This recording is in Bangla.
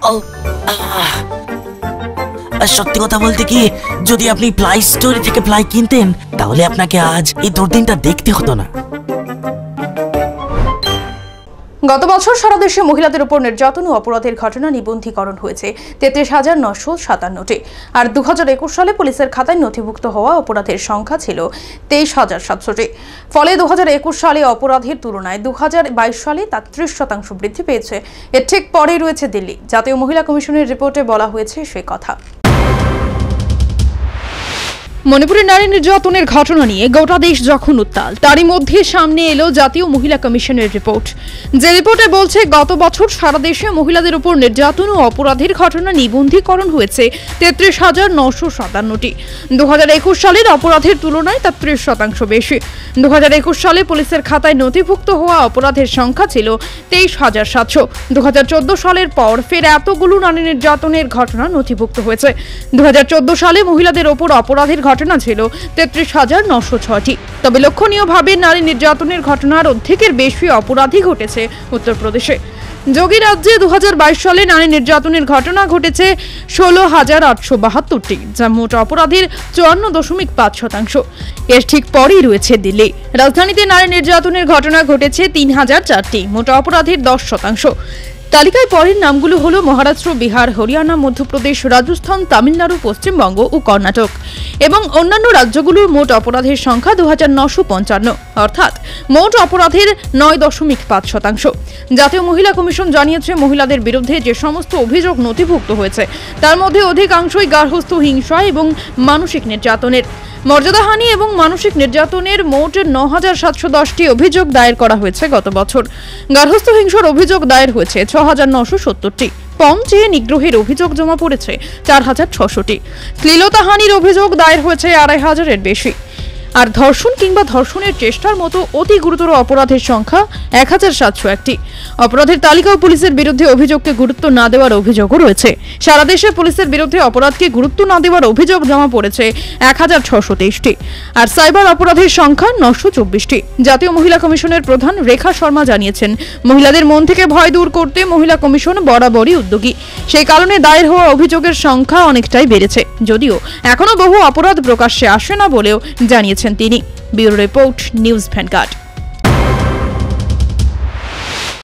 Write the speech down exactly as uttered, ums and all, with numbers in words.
সত্যি কথা বলতে কি, যদি আপনি প্লাই স্টোরি থেকে প্লাই কিনতেন তাহলে আপনাকে আজ এই দুর্দিনটা দেখতে হতো না। গত বছর সারা দেশে মহিলাদের উপর নির্যাতন ও অপরাধের ঘটনা নিবন্ধীকরণ হয়েছে তেত্রিশ হাজার নশো সাতান্নটি, আর দু হাজার একুশ সালে পুলিশের খাতায় নথিভুক্ত হওয়া অপরাধের সংখ্যা ছিল তেইশ হাজার সাতশোটি। ফলে দু হাজার একুশ সালে অপরাধের তুলনায় দু হাজার বাইশ সালে তা ত্রিশ শতাংশ বৃদ্ধি পেয়েছে। এর ঠিক পরেই রয়েছে দিল্লি। জাতীয় মহিলা কমিশনের রিপোর্টে বলা হয়েছে সে কথা। মণিপুরের নারী নির্যাতনের ঘটনা নিয়ে গোটা দেশ যখন উত্তাল, তারই মধ্যে সামনে এলো জাতীয় মহিলা কমিশনের রিপোর্ট। যে রিপোর্টে বলছে গত বছর সারা দেশে মহিলাদের উপর নির্যাতন ও অপরাধের ঘটনা নিবন্ধীকরণ হয়েছে তেত্রিশ হাজার নশো সাতান্নটি। দু হাজার একুশ সালের অপরাধের তুলনায় তা ত্রিশ শতাংশ বেশি। দু হাজার একুশ সালে পুলিশের খাতায় নথিভুক্ত হওয়া অপরাধের সংখ্যা ছিল তেইশ হাজার সাতশো। দু হাজার চোদ্দ সালের পর ফের এতগুলো নারী নির্যাতনের ঘটনা নথিভুক্ত হয়েছে। দু হাজার চোদ্দ সালে মহিলাদের ওপর অপরাধের ঘটনা ছিল তেত্রিশ হাজার নশো ছয়টি। তবে লক্ষণীয়ভাবে নারী নির্যাতনের ঘটনার অর্ধেকের বেশি অপরাধী ঘটেছে উত্তরপ্রদেশে। যোগী রাজ্যে দু হাজার বাইশ সালে নারী নির্যাতনের ঘটনা ঘটেছে ষোলো হাজার আটশো বাহাত্তরটি, যা মোট অপরাধের চুয়ান্ন দশমিক পাঁচ শতাংশ। এর ঠিক পরেই রয়েছে দিল্লি। রাজধানীতে নারী নির্যাতনের ঘটনা ঘটেছে তিন হাজার চারটি, মোট অপরাধের দশ শতাংশ। তালিকায় পরের নামগুলো হলো মহারাষ্ট্র, বিহার, হরিয়ানা, মধ্যপ্রদেশ, রাজস্থান, তামিলনাড়ু, পশ্চিমবঙ্গ ও কর্ণাটক। এবং অন্যান্য রাজ্যগুলোর মোট অপরাধের সংখ্যা দু হাজার নশো পঞ্চান্ন, অর্থাৎ মোট অপরাধের নয় দশমিক পাঁচ শতাংশ। জাতীয় মহিলা কমিশন জানিয়েছে, মহিলাদের বিরুদ্ধে যে সমস্ত অভিযোগ নথিভুক্ত হয়েছে তার মধ্যে অধিকাংশই গার্হস্থ্য হিংসা এবং মানসিক নির্যাতনের। মর্যাদাহানি এবং মানসিক নির্যাতনের মোট ন হাজার সাতশো দশটি অভিযোগ দায়ের করা হয়েছে গত বছর। গার্হস্থ্য হিংসার অভিযোগ দায়ের হয়েছে ছ হাজার নশো সত্তরটি। পণ চেয়ে নিগ্রহের অভিযোগ জমা পড়েছে চার হাজার ছশোটি। শ্লীলতাহানির অভিযোগ দায়ের হয়েছে আড়াই হাজারের বেশি। আর ধর্ষণ কিংবা ধর্ষণের চেষ্টার মতো অতি গুরুতর অপরাধের সংখ্যা এক হাজার সাতশো একটি। অপরাধের তালিকাও পুলিশের বিরুদ্ধে অভিযোগকে গুরুত্ব না দেওয়ার অভিযোগও রয়েছে। সারা দেশে পুলিশের বিরুদ্ধে অপরাধকে গুরুত্ব না দেওয়ার অভিযোগ জমা পড়েছে এক হাজার ছশো তেইশটি। আর সাইবার অপরাধের সংখ্যা নশো চব্বিশটি। জাতীয় মহিলা কমিশনের প্রধান রেখা শর্মা জানিয়েছেন, মহিলাদের মন থেকে ভয় দূর করতে মহিলা কমিশন বরাবরই উদ্যোগী। সেই কারণে দায়ের হওয়া অভিযোগের সংখ্যা অনেকটাই বেড়েছে, যদিও এখনো বহু অপরাধ প্রকাশ্যে আসে না বলেও জানিয়েছেন তিনি। Bureau report, news vanguard.